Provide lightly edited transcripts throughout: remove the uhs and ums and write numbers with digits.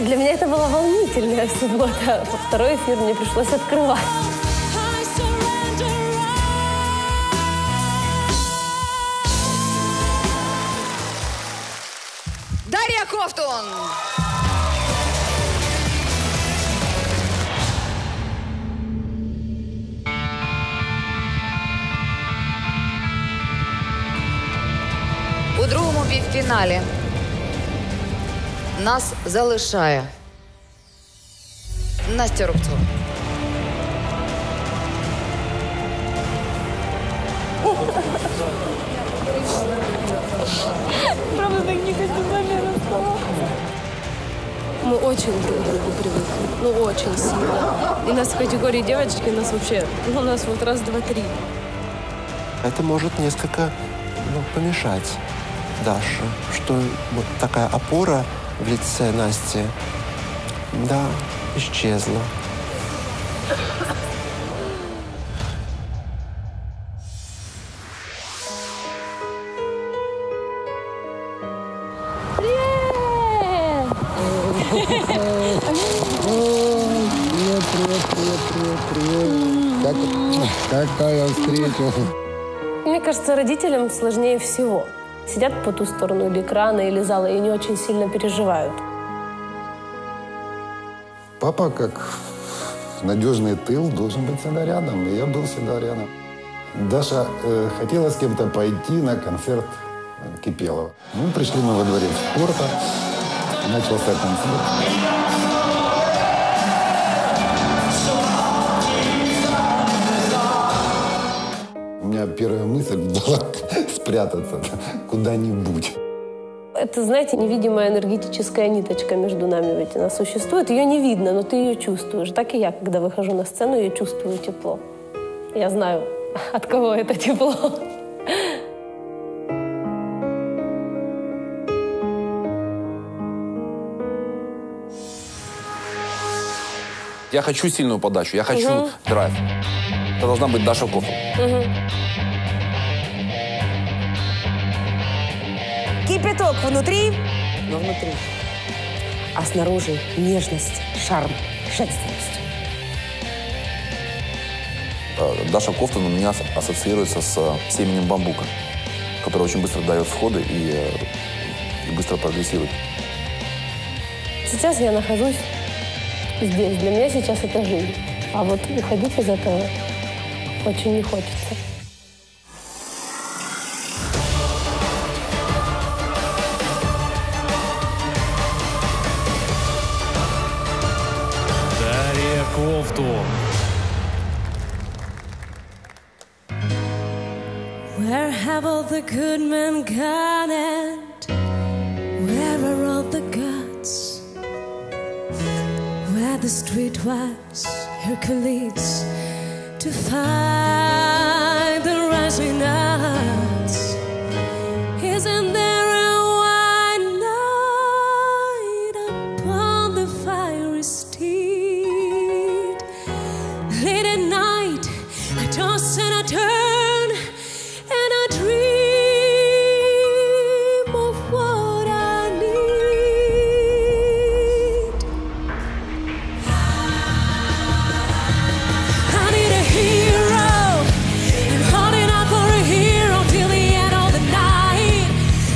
Для меня это была волнительная суббота. Второй эфир мне пришлось открывать. Дарья Ковтун! У другому півфіналі нас залишає Настя Рубцова. Правда, так не хочу замена слова. Мы очень друг к другу привыкли. Ну, очень сильно. И нас в категории девочки, нас вообще, у нас вот раз, два, три. Это может несколько помешать Даше, что вот такая опора в лице Насти, да, исчезла. Привет. Какая встреча. Мне кажется, родителям сложнее всего. Сидят по ту сторону или экрана, или зала, и не очень сильно переживают. Папа, как надежный тыл, должен быть всегда рядом. И я был всегда рядом. Даша хотела с кем-то пойти на концерт Кипелова. Мы пришли во дворец спорта. Начался концерт. У меня первая мысль была спрятаться куда-нибудь. Это, знаете, невидимая энергетическая ниточка между нами ведь она существует. Ее не видно, но ты ее чувствуешь. Так и я, когда выхожу на сцену, я чувствую тепло. Я знаю, от кого это тепло. Я хочу сильную подачу, я хочу драйв. Это должна быть Даша Ковтун. Кипяток внутри. Но внутри. А снаружи нежность, шарм, женственность. Даша Ковтун у меня ассоциируется с семенем бамбука, который очень быстро дает всходы и быстро прогрессирует. Сейчас я нахожусь здесь. Для меня сейчас это жизнь. А вот уходить из этого очень не хочется. Дарья Ковтун. Where have all the good men gone and where are all the gods? Where the streetwise Hercules to find the rising odds? Isn't there a white knight upon the fiery steed? Late at night, I toss and I turn, and I dream of what I need. I need a hero, and holding out for a hero till the end of the night.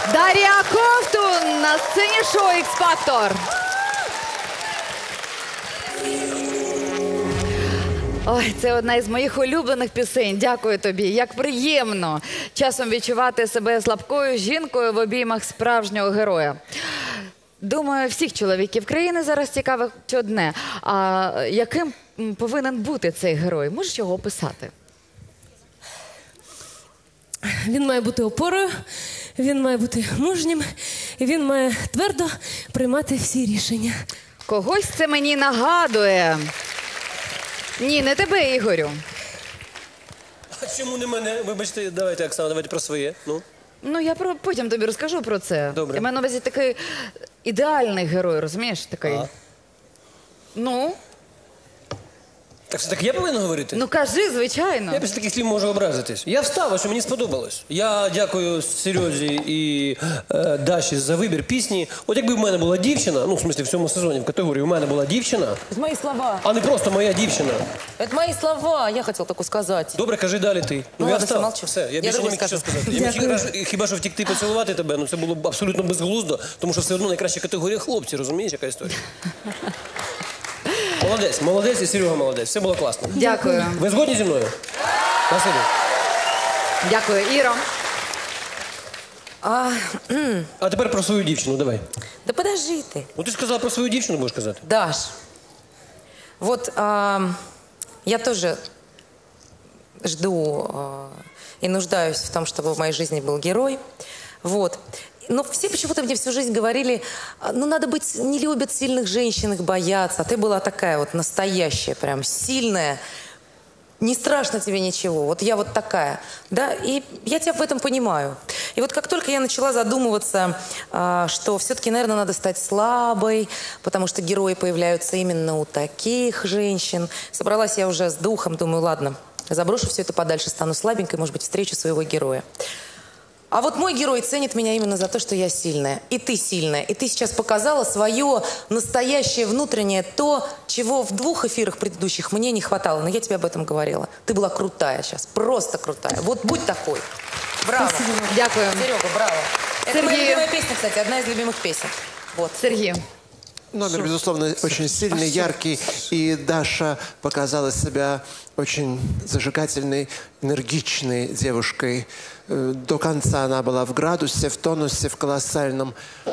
Дар'я Ковтун на сцені шоу «Ікс-Фактор». Ой, це одна із моїх улюблених пісень. Дякую тобі. Як приємно часом відчувати себе слабкою жінкою в обіймах справжнього героя. Думаю, всіх чоловіків країни зараз цікавить одне. А яким повинен бути цей герой? Можеш його описати? Він має бути опорою, він має бути мужнім, і він має твердо приймати всі рішення. Когось це мені нагадує. Ні, не тебе, Ігорю. А чому не мене? Вибачте, давайте, Оксана, давайте про своє. Ну, я потім тобі розкажу про це. Добре. Я маю на увазі такий ідеальний герой, розумієш? Такий. А? Ну? Так все так я повинен говорити? Ну, кажи, звичайно. Я після таких слів можу образитись. Я встав, що мені сподобалось. Я дякую Серйозі і Даші за вибір пісні. От якби в мене була дівчина, ну, в смысле, в цьому сезоні, в категорії, у мене була дівчина, Это мои слова. а не просто моя дівчина. Это мои слова, я хотел только сказать. Добре, кажи далі ти. Ну, я ладно, встав. все, молчу. Все, я Я більше не другу міг що скажу. сказати. Хіба що втікти поцілувати тебе, ну це було б абсолютно безглуздо, тому що все одно найкраща категорія хлопці, розумієш, яка історія? Молодець, молодець і Серега молодець. Все було класно. Дякую. Ви згодні зі мною? Спасибі. Дякую, Іро. А тепер про свою дівчину, давай. Да подожди ты. Ну ти ж сказала про свою дівчину, будеш казати. Даш, вот я тоже жду и нуждаюсь в том, чтобы в моей жизни был герой. Вот. Но все почему-то мне всю жизнь говорили, ну, надо быть, не любят сильных женщин, их боятся. А ты была такая вот настоящая, прям сильная. Не страшно тебе ничего. Вот я вот такая. Да, и я тебя в этом понимаю. И вот как только я начала задумываться, что все-таки, наверное, надо стать слабой, потому что герои появляются именно у таких женщин. Собралась я уже с духом, думаю, ладно, заброшу все это подальше, стану слабенькой, может быть, встречу своего героя. А вот мой герой ценит меня именно за то, что я сильная. И ты сильная. И ты сейчас показала свое настоящее внутреннее, то, чего в 2 эфирах предыдущих мне не хватало. Но я тебе об этом говорила. Ты была крутая сейчас. Просто крутая. Вот будь такой. Браво. Дякую. Серега, браво. Это Сергей. моя любимая песня, кстати. Одна из любимых песен. Вот. Сергій. Номер, безусловно, очень сильный, яркий, и Даша показала себя очень зажигательной, энергичной девушкой. До конца она была в градусе, в тонусе, в колоссальном.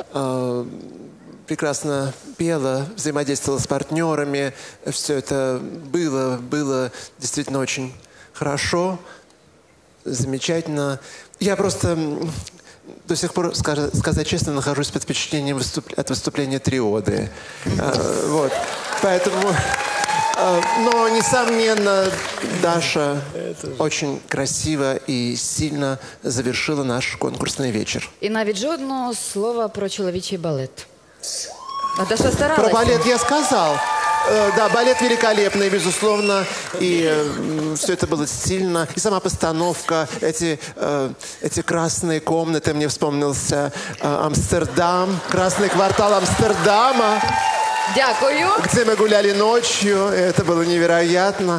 Прекрасно пела, взаимодействовала с партнерами. Все это было действительно очень хорошо, замечательно. Я просто... До сих пор, сказать честно, нахожусь под впечатлением от выступления Триоды. Вот. Поэтому... Но, несомненно, Даша очень красиво и сильно завершила наш конкурсный вечер. І навіть жодного слова про чоловічий балет. Наташа старалася. Про балет я сказал. Да, балет великолепный, безусловно, и все это было сильно. И сама постановка, эти красные комнаты, мне вспомнился Амстердам, красный квартал Амстердама, Дякую. где мы гуляли ночью, это было невероятно.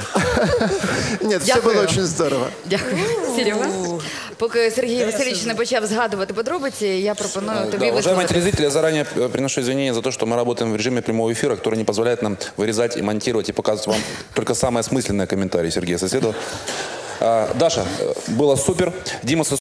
Нет, все было очень здорово. Дякую, Серега. Поки Сергій Васильович не почав згадувати подробиці, я пропоную тобі Да, уважаемые висловити. телезрители, я заранее приношу извинения за то, что мы работаем в режиме прямого эфира, который не позволяет нам вырезать и монтировать и показывать вам только самые осмысленные комментарии Сергея Соседова. Даша, было супер. Дима